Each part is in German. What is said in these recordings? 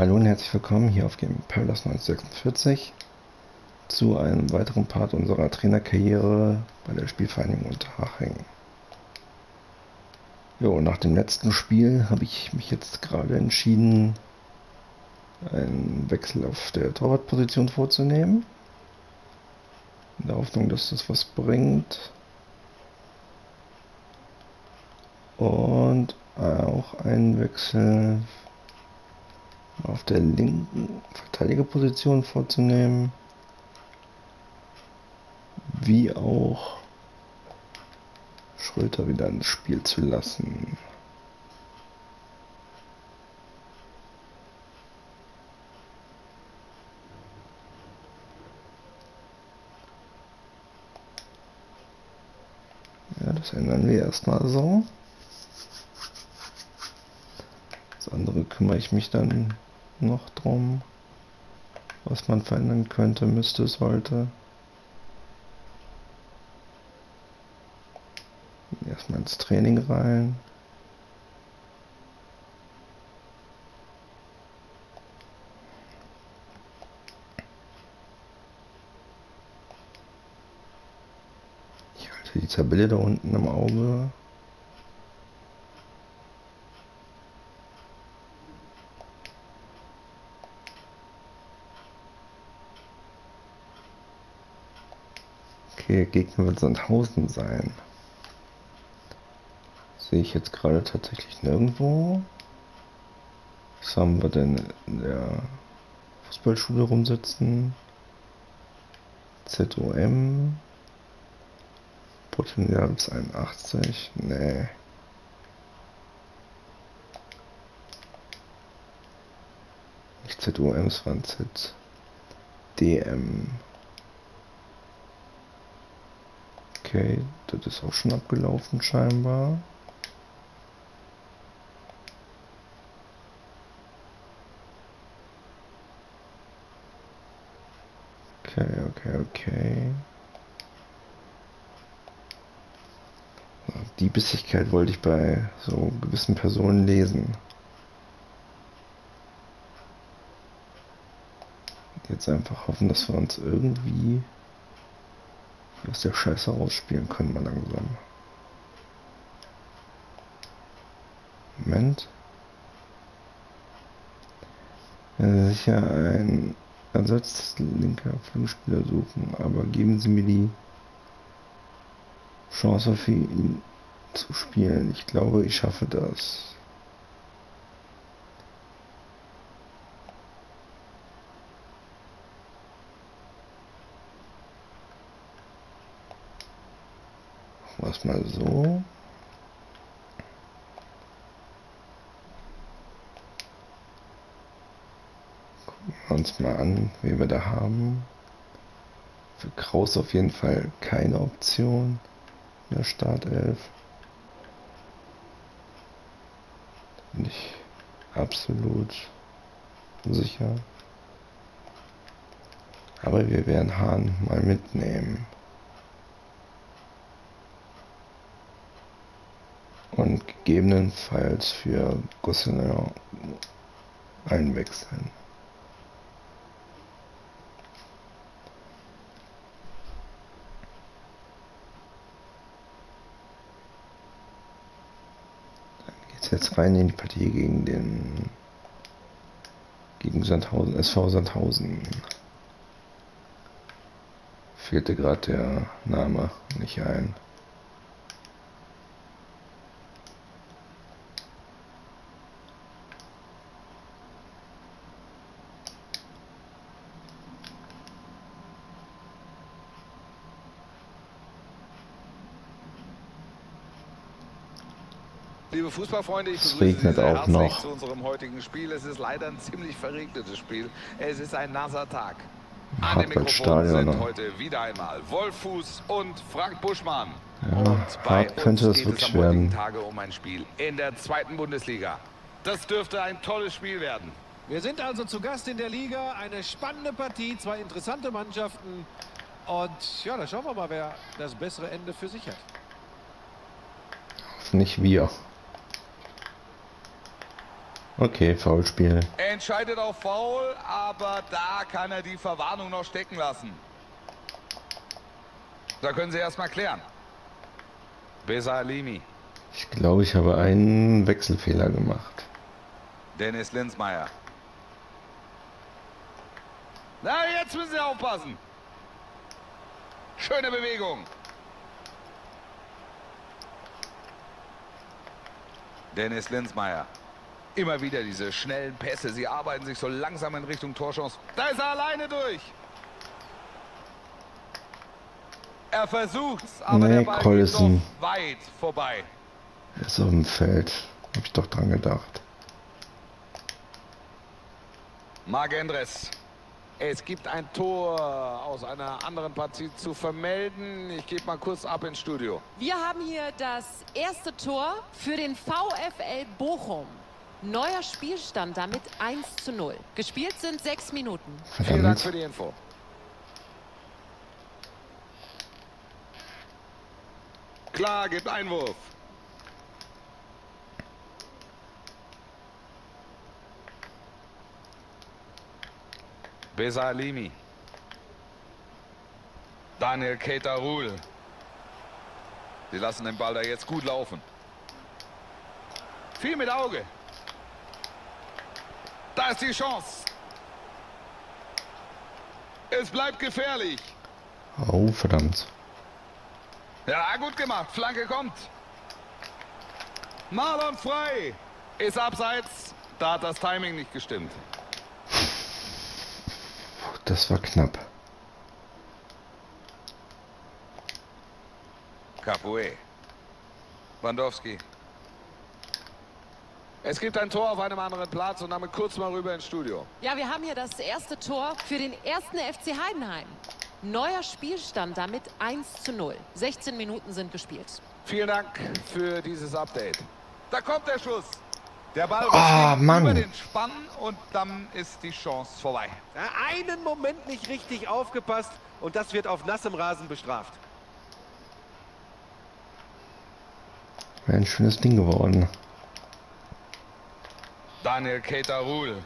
Hallo und herzlich willkommen hier auf Gaming Paradise 1946 zu einem weiteren Part unserer Trainerkarriere bei der Spielvereinigung Unterhaching. Jo, nach dem letzten Spiel habe ich mich jetzt gerade entschieden, einen Wechsel auf der Torwartposition vorzunehmen. In der Hoffnung, dass das was bringt. Und auch einen Wechsel auf der linken Verteidigerposition vorzunehmen, wie auch Schröter wieder ins Spiel zu lassen. Ja, das ändern wir erstmal so. Das andere kümmere ich mich dann noch drum, was man verändern könnte, müsste, sollte. Erstmal ins Training rein. Ich halte die Tabelle da unten im Auge. Okay, Gegner wird Sandhausen sein. Sehe ich jetzt gerade tatsächlich nirgendwo. Was haben wir denn in der Fußballschule rumsitzen? ZOM. Potenzial bis 81. Nee. Nicht ZOM, es waren ZDM. Okay, das ist auch schon abgelaufen scheinbar. Okay. Die Bissigkeit wollte ich bei so gewissen Personen lesen. Jetzt einfach hoffen, dass wir uns irgendwie aus der Scheiße rausspielen können, mal langsam. Moment. Sicher ein ersatzlinker Flügelspieler suchen, aber geben Sie mir die Chance für ihn zu spielen. Ich glaube, ich schaffe das. Machen wir es mal so. Gucken wir uns mal an, wen wir da haben. Für Kraus auf jeden Fall keine Option in der Startelf. Bin ich absolut sicher. Aber wir werden Hahn mal mitnehmen. Und gegebenenfalls für Gosselin einwechseln. Jetzt rein in die Partie gegen Sandhausen, SV Sandhausen. Fehlte gerade der Name nicht ein. Liebe Fußballfreunde, ich Es begrüße Sie regnet sehr auch herzlich noch. zu unserem heutigen Spiel. Es ist leider ein ziemlich verregnetes Spiel. Es ist ein nasser Tag. An den Mikrofonen sind heute wieder einmal Wolfuß und Frank Buschmann. Ja, Und bei hart könnte uns das geht es wirklich am heutigen werden. Tage um ein Spiel in der 2. Bundesliga. Das dürfte ein tolles Spiel werden. Wir sind also zu Gast in der Liga. Eine spannende Partie, zwei interessante Mannschaften. Und ja, da schauen wir mal, wer das bessere Ende für sich hat. Nicht wir. Okay, Foulspiel. Er entscheidet auf Foul, aber da kann er die Verwarnung noch stecken lassen. Da können Sie erstmal klären. Besa Alimi. Ich glaube, ich habe einen Wechselfehler gemacht. Dennis Linsmeier. Na, jetzt müssen Sie aufpassen. Schöne Bewegung. Dennis Linsmeier. Immer wieder diese schnellen Pässe. Sie arbeiten sich so langsam in Richtung Torchance. Da ist er alleine durch. Er versucht's, aber der Ball geht noch weit vorbei. Er ist auf dem Feld. Hab ich doch dran gedacht. Marc Endres. Es gibt ein Tor aus einer anderen Partie zu vermelden. Ich gebe mal kurz ab ins Studio. Wir haben hier das erste Tor für den VfL Bochum. Neuer Spielstand damit 1:0. Gespielt sind 6 Minuten. Verdammt. Vielen Dank für die Info. Klar, gibt Einwurf. Besa Alimi. Daniel Keita-Ruhl. Sie lassen den Ball da jetzt gut laufen. Viel mit Auge. Da ist die Chance. Es bleibt gefährlich. Oh, verdammt. Ja, gut gemacht. Flanke kommt. Marlon frei. Ist abseits. Da hat das Timing nicht gestimmt. Das war knapp. Capoue. Wandowski. Es gibt ein Tor auf einem anderen Platz und damit kurz mal rüber ins Studio. Ja, wir haben hier das erste Tor für den ersten FC Heidenheim. Neuer Spielstand damit 1:0. 16 Minuten sind gespielt. Vielen Dank für dieses Update. Da kommt der Schuss. Der Ball über den Spann und dann ist die Chance vorbei. Ja, einen Moment nicht richtig aufgepasst und das wird auf nassem Rasen bestraft. Wäre ein schönes Ding geworden. Daniel Keita-Ruhl.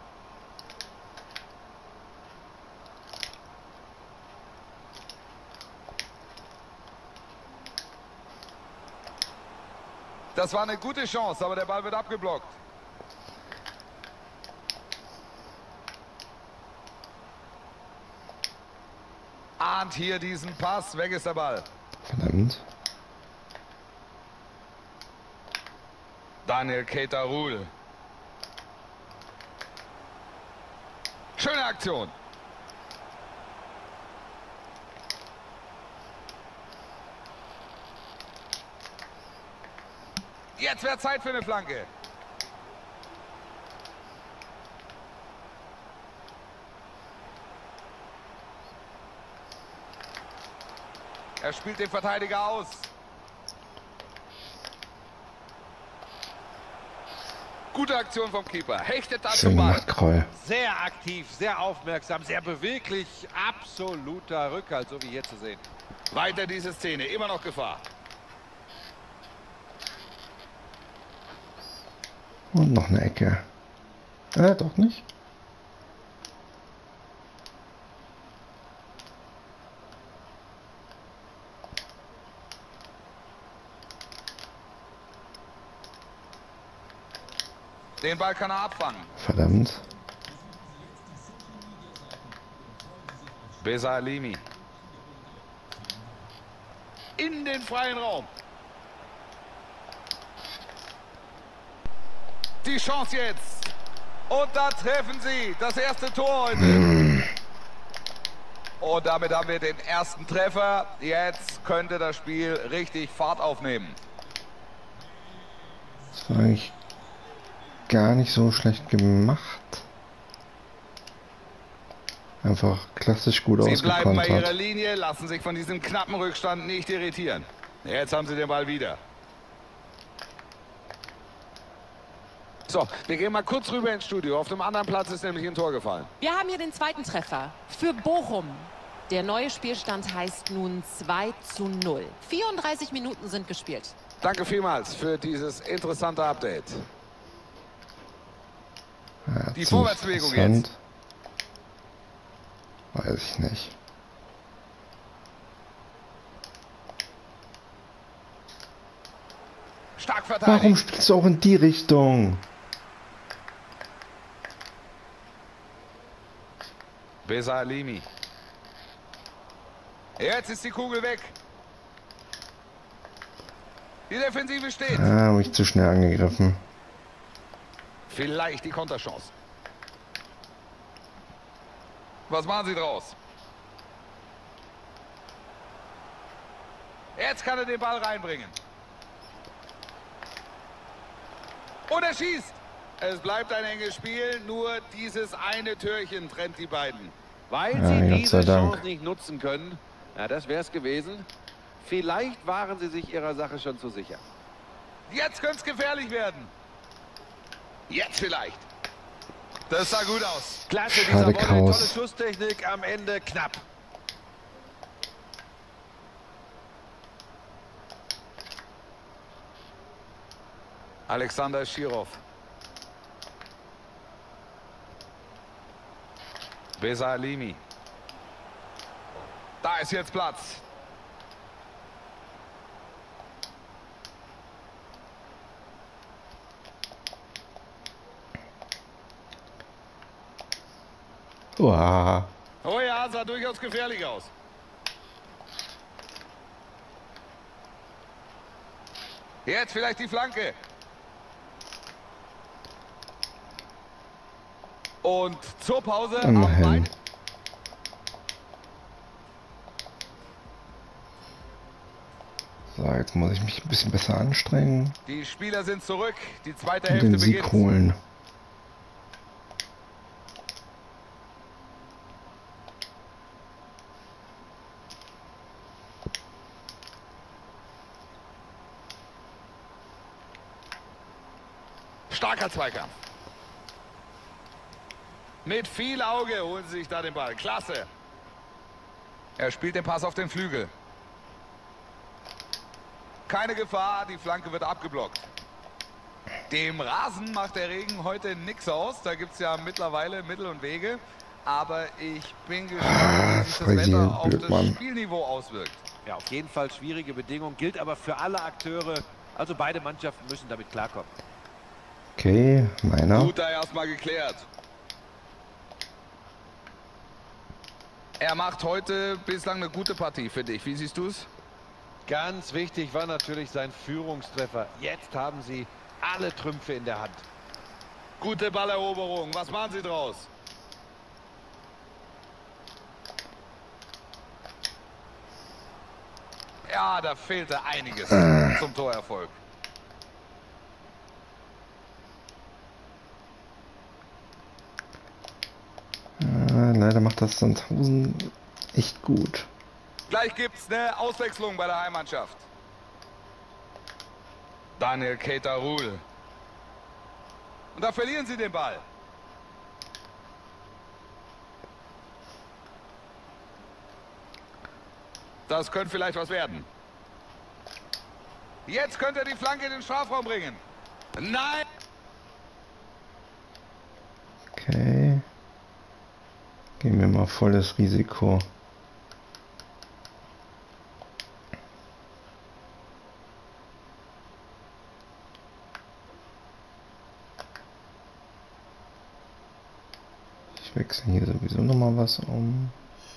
Das war eine gute Chance, aber der Ball wird abgeblockt. Ahnt hier diesen Pass, weg ist der Ball. Verdammt. Daniel Keita-Ruhl. Schöne Aktion. Jetzt wäre Zeit für eine Flanke. Er spielt den Verteidiger aus. Gute Aktion vom Keeper. Hechtet da zum Ball. Kroll. Sehr aktiv, sehr aufmerksam, sehr beweglich. Absoluter Rückhalt, so wie hier zu sehen. Weiter diese Szene. Immer noch Gefahr. Und noch eine Ecke. Doch nicht. Den Ball kann er abfangen. Verdammt. Besa Alimi. In den freien Raum. Die Chance jetzt. Und da treffen sie das erste Tor heute. Und damit haben wir den ersten Treffer. Jetzt könnte das Spiel richtig Fahrt aufnehmen. Das war eigentlich gar nicht so schlecht gemacht. Einfach klassisch gut ausgekontert. Sie bleiben bei ihrer Linie, lassen sich von diesem knappen Rückstand nicht irritieren. Jetzt haben sie den Ball wieder. So, wir gehen mal kurz rüber ins Studio. Auf dem anderen Platz ist nämlich ein Tor gefallen. Wir haben hier den zweiten Treffer für Bochum. Der neue Spielstand heißt nun 2:0. 34 Minuten sind gespielt. Danke vielmals für dieses interessante Update. Ja, Die ziemlich Vorwärtsbewegung interessant. jetzt. Weiß ich nicht. Stark Warum verteidigt. spielst du auch in die Richtung? Besalimi. Jetzt ist die Kugel weg. Die Defensive steht. Ah, habe ich zu schnell angegriffen. Vielleicht die Konterchance. Was machen Sie draus? Jetzt kann er den Ball reinbringen. Und er schießt. Es bleibt ein enges Spiel. Nur dieses eine Türchen trennt die beiden. Weil Ja, sie Gott diese sei Dank. Chance nicht nutzen können. Ja, das wäre es gewesen. Vielleicht waren sie sich ihrer Sache schon zu sicher. Jetzt könnte es gefährlich werden. Jetzt vielleicht. Das sah gut aus. Klasse, dieser Schade, Volley, tolle Kraus. Schusstechnik, am Ende knapp. Alexander Schirov. Besalimi. Da ist jetzt Platz. Uah. Oh ja, sah durchaus gefährlich aus. Jetzt vielleicht die Flanke. Und zur Pause. Immerhin. So, jetzt muss ich mich ein bisschen besser anstrengen Die Spieler sind zurück. Die zweite und Hälfte den Sieg beginnt. holen. Starker Zweikampf. Mit viel Auge holen sie sich da den Ball. Klasse. Er spielt den Pass auf den Flügel. Keine Gefahr, die Flanke wird abgeblockt. Dem Rasen macht der Regen heute nichts aus. Da gibt es ja mittlerweile Mittel und Wege. Aber ich bin gespannt, wie sich das Freisil, Wetter auf blöd, das Mann. Spielniveau auswirkt. Ja, auf jeden Fall schwierige Bedingungen, gilt aber für alle Akteure. Also beide Mannschaften müssen damit klarkommen. Okay, meiner. Gut, da erstmal geklärt. Er macht heute bislang eine gute Partie, finde ich. Wie siehst du es? Ganz wichtig war natürlich sein Führungstreffer. Jetzt haben sie alle Trümpfe in der Hand. Gute Balleroberung. Was machen sie draus? Ja, da fehlte einiges zum Torerfolg. Leider macht das Sandhausen echt gut. Gleich gibt's eine Auswechslung bei der Heimmannschaft. Daniel Keita-Ruhl. Und da verlieren sie den Ball. Das könnte vielleicht was werden. Jetzt könnte er die Flanke in den Strafraum bringen. Nein! Okay. Gehen wir mal volles Risiko. Ich wechsle hier sowieso noch mal was um.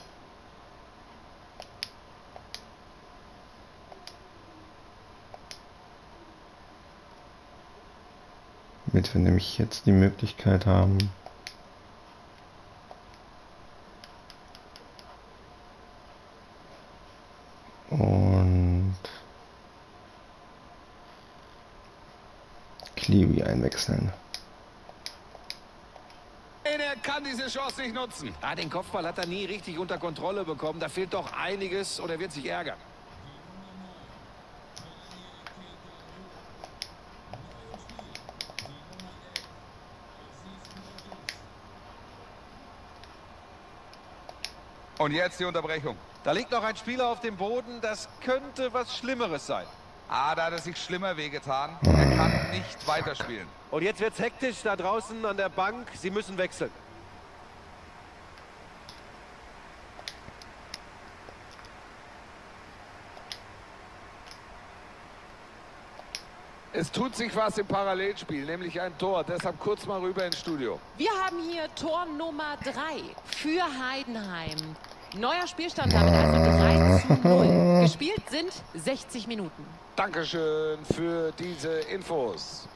Damit wir nämlich jetzt die Möglichkeit haben, und Kliwi einwechseln. Er kann diese Chance nicht nutzen. Ah, den Kopfball hat er nie richtig unter Kontrolle bekommen. Da fehlt doch einiges und er wird sich ärgern. Und jetzt die Unterbrechung. Da liegt noch ein Spieler auf dem Boden. Das könnte was Schlimmeres sein. Ah, da hat er sich schlimmer wehgetan. Er kann nicht weiterspielen. Und jetzt wird's hektisch da draußen an der Bank. Sie müssen wechseln. Es tut sich was im Parallelspiel, nämlich ein Tor. Deshalb kurz mal rüber ins Studio. Wir haben hier Tor Nummer 3 für Heidenheim. Neuer Spielstand damit also 3:0. Gespielt sind 60 Minuten. Dankeschön für diese Infos.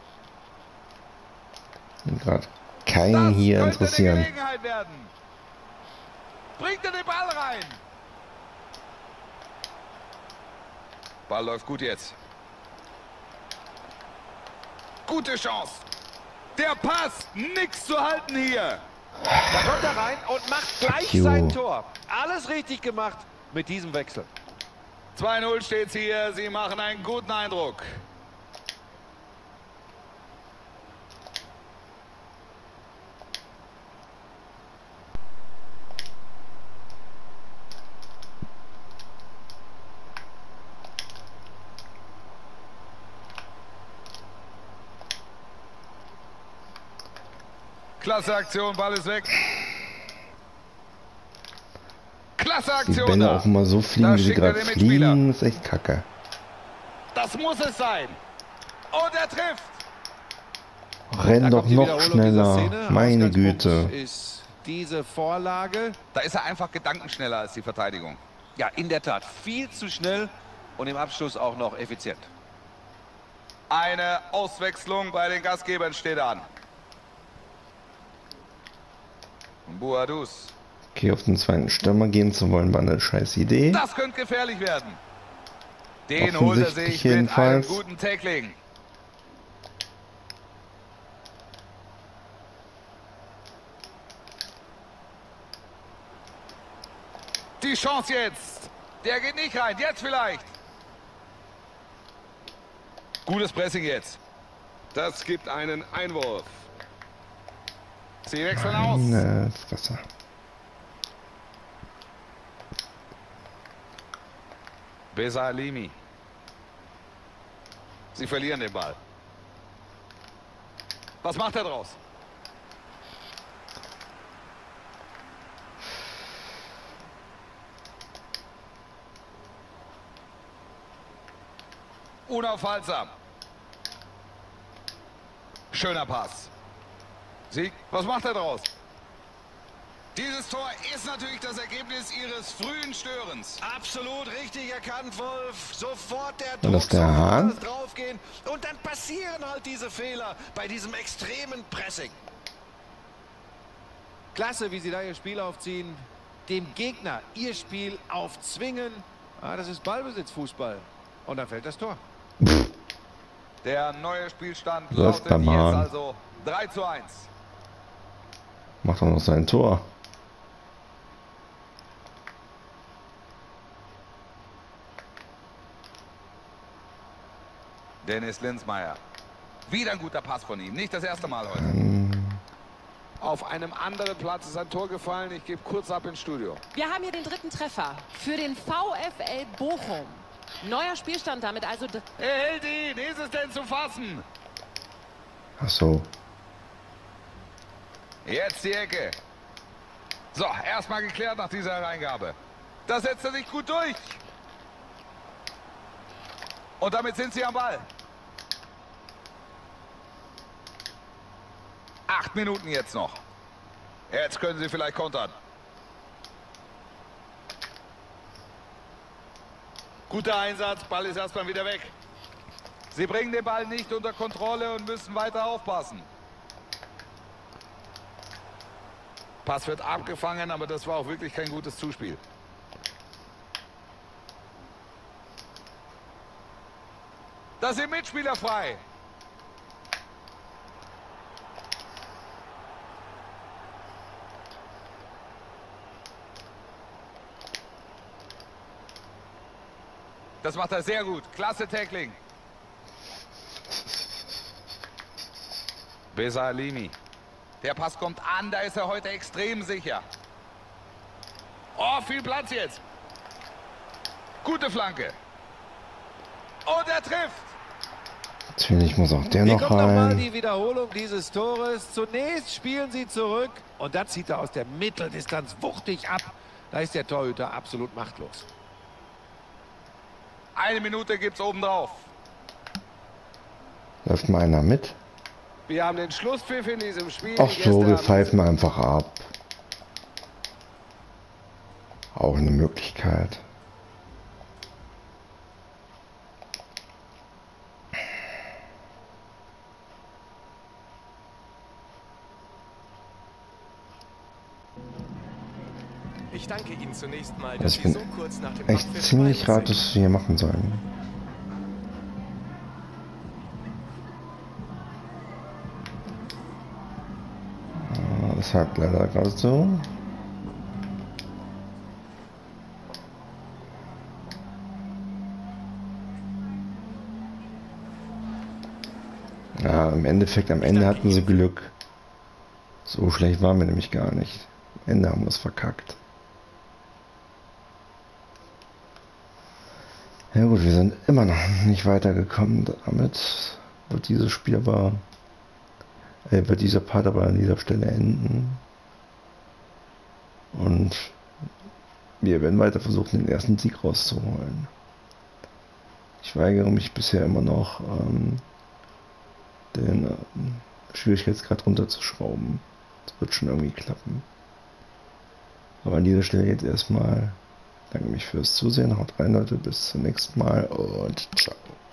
Gerade keinen hier könnte interessieren. eine Gelegenheit werden. Bringt er den Ball rein. Ball läuft gut jetzt. Gute Chance. Der Pass, nichts zu halten hier. Da kommt er rein und macht gleich sein Tor. Alles richtig gemacht mit diesem Wechsel. 2:0 steht's hier. Sie machen einen guten Eindruck. Klasse Aktion, Ball ist weg. Klasse Die Aktion. Bälle Da. auch immer so fliegen, Da wie sie schickt er gerade den Mitspieler. fliegen, ist echt kacke. Das muss es sein. Und er trifft. Renn Da doch kommt die noch Wiederholung schneller, dieser Szene. meine Ausgangspunkt Güte. ist diese Vorlage. Da ist er einfach gedankenschneller als die Verteidigung. Ja, in der Tat. Viel zu schnell und im Abschluss auch noch effizient. Eine Auswechslung bei den Gastgebern steht an. Boadus. Okay, auf den zweiten Stürmer gehen zu wollen, war eine scheiß Idee. Das könnte gefährlich werden. Den holt er sich Offensichtlich mit einem jedenfalls. guten Tackling. Die Chance jetzt. Der geht nicht rein. Jetzt vielleicht. Gutes Pressing jetzt. Das gibt einen Einwurf. Sie wechseln aus. Meine Fresse. Besalimi. Sie verlieren den Ball. Was macht er draus? Unaufhaltsam. Schöner Pass. Sieg. Was macht er draus? Dieses Tor ist natürlich das Ergebnis Ihres frühen Störens. Absolut richtig erkannt, Wolf. Sofort der War Druck, das der sofort Hahn? das draufgehen. Und dann passieren halt diese Fehler bei diesem extremen Pressing. Klasse, wie sie da ihr Spiel aufziehen. Dem Gegner ihr Spiel aufzwingen. Ah, das ist Ballbesitzfußball. Und dann fällt das Tor. Der neue Spielstand Läuft lautet beim jetzt Hahn. also 3:1. Macht doch noch sein Tor. Dennis Linsmeier. Wieder ein guter Pass von ihm. Nicht das erste Mal heute. Auf einem anderen Platz ist ein Tor gefallen. Ich gebe kurz ab ins Studio. Wir haben hier den dritten Treffer für den VfL Bochum. Neuer Spielstand damit also... Er hält ihn. Ist es denn zu fassen? Ach so. Jetzt die Ecke. So, erstmal geklärt nach dieser Hereingabe. Da setzt er sich gut durch. Und damit sind sie am Ball. 8 Minuten jetzt noch. Jetzt können sie vielleicht kontern. Guter Einsatz, Ball ist erstmal wieder weg. Sie bringen den Ball nicht unter Kontrolle und müssen weiter aufpassen. Pass wird abgefangen, aber das war auch wirklich kein gutes Zuspiel. Da sind Mitspieler frei. Das macht er sehr gut. Klasse Tackling. Besalimi. Der Pass kommt an, da ist er heute extrem sicher. Oh, viel Platz jetzt. Gute Flanke. Und er trifft. Natürlich muss auch der Hier noch kommt nochmal rein. die Wiederholung dieses Tores. Zunächst spielen sie zurück und da zieht er aus der Mitteldistanz wuchtig ab. Da ist der Torhüter absolut machtlos. 1 Minute gibt's obendrauf. Läuft mal einer mit? Wir haben den Schlusspfiff in diesem Spiel. Ach Die so, Gäste wir haben pfeifen einfach ab. Auch eine Möglichkeit. Ich danke Ihnen zunächst mal, Also dass ich Sie bin so kurz nach dem echt Abpfiff ziemlich bei uns ratlos, was wir hier machen sollen. Das hat leider gerade so. Ja, im Endeffekt, am Ende hatten sie Glück. So schlecht waren wir nämlich gar nicht. Am Ende haben wir es verkackt. Ja gut, wir sind immer noch nicht weitergekommen. Damit wird dieses Spiel aber, wird dieser Part aber an dieser Stelle enden. Und wir werden weiter versuchen, den ersten Sieg rauszuholen. Ich weigere mich bisher immer noch, den Schwierigkeitsgrad runterzuschrauben. Das wird schon irgendwie klappen. Aber an dieser Stelle jetzt erstmal danke mich fürs Zusehen. Haut rein, Leute. Bis zum nächsten Mal und ciao.